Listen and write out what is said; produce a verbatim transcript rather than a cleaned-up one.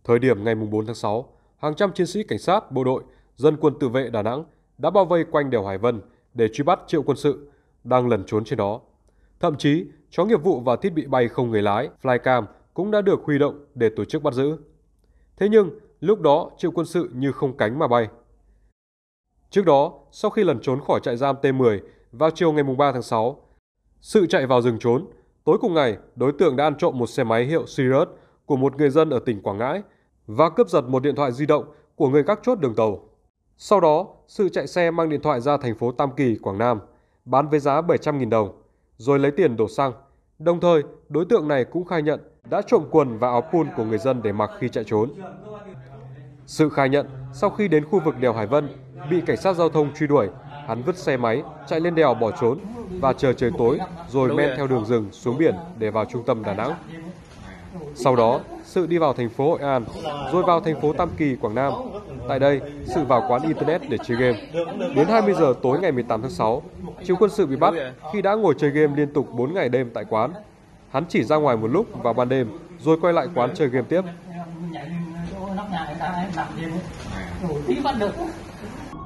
Thời điểm ngày bốn tháng sáu, hàng trăm chiến sĩ cảnh sát, bộ đội, dân quân tự vệ Đà Nẵng đã bao vây quanh đèo Hải Vân để truy bắt Triệu Quân Sự đang lẩn trốn trên đó. Thậm chí, chó nghiệp vụ và thiết bị bay không người lái Flycam cũng đã được huy động để tổ chức bắt giữ. Thế nhưng, lúc đó Triệu Quân Sự như không cánh mà bay. Trước đó, sau khi lẩn trốn khỏi trại giam T mười vào chiều ngày ba tháng sáu, Sự chạy vào rừng trốn. Tối cùng ngày, đối tượng đã ăn trộm một xe máy hiệu Sirius của một người dân ở tỉnh Quảng Ngãi và cướp giật một điện thoại di động của người gác chốt đường tàu. Sau đó, Sự chạy xe mang điện thoại ra thành phố Tam Kỳ, Quảng Nam, bán với giá bảy trăm nghìn đồng, rồi lấy tiền đổ xăng. Đồng thời, đối tượng này cũng khai nhận đã trộm quần và áo pun của người dân để mặc khi chạy trốn. Sự khai nhận, sau khi đến khu vực đèo Hải Vân, bị cảnh sát giao thông truy đuổi, hắn vứt xe máy, chạy lên đèo bỏ trốn và chờ trời tối rồi men theo đường rừng xuống biển để vào trung tâm Đà Nẵng. Sau đó, Sự đi vào thành phố Hội An, rồi vào thành phố Tam Kỳ, Quảng Nam. Tại đây, Sự vào quán Internet để chơi game. Đến hai mươi giờ tối ngày mười tám tháng sáu, Triệu Quân Sự bị bắt khi đã ngồi chơi game liên tục bốn ngày đêm tại quán. Hắn chỉ ra ngoài một lúc vào ban đêm, rồi quay lại quán chơi game tiếp.